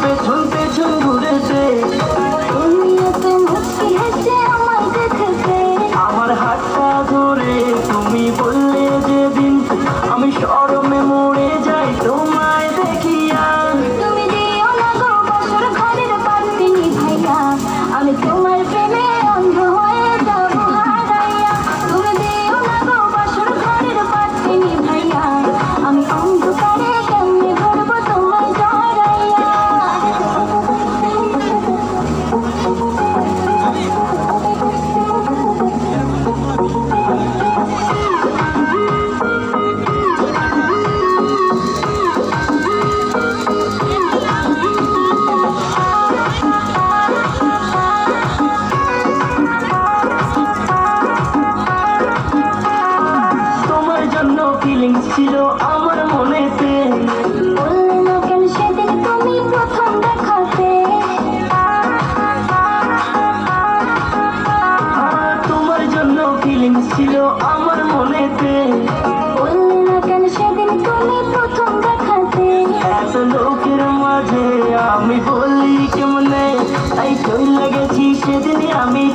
পেছন পেছন ঘুরেছে। তুমি এত মুচকি হেসে আমায় দেখেছে, আমার হাতটা ধরে তুমি বললে যেদিন, আমি শরমে মরে যাই তোমায় দেখিয়া। তুমি দিও না গো বাসর ঘরের বাতি নিভাইয়া, আমি তোমার প্রেমে অন্ধ হয়ে যাব হারাইয়া। তুমি দিও না গো বাসর ঘরের বাতি নিভাইয়া, আমি অন্ধকারে কেমনে ঘুরবো তোমায় জড়াইয়া। তোমার জন্য ফিলিংস ছিল আমার মনেতে, বললে না কেন সেদিন তুমি প্রথম দেখাতে। তোমার জন্য ফিলিংস ছিল আমার মনেতে, বললে না কেন সেদিন তুমি প্রথম দেখাতে। এত লোকের মাঝে আমি বলি কেমনে, তাই চলে গেছি সেদিন আমি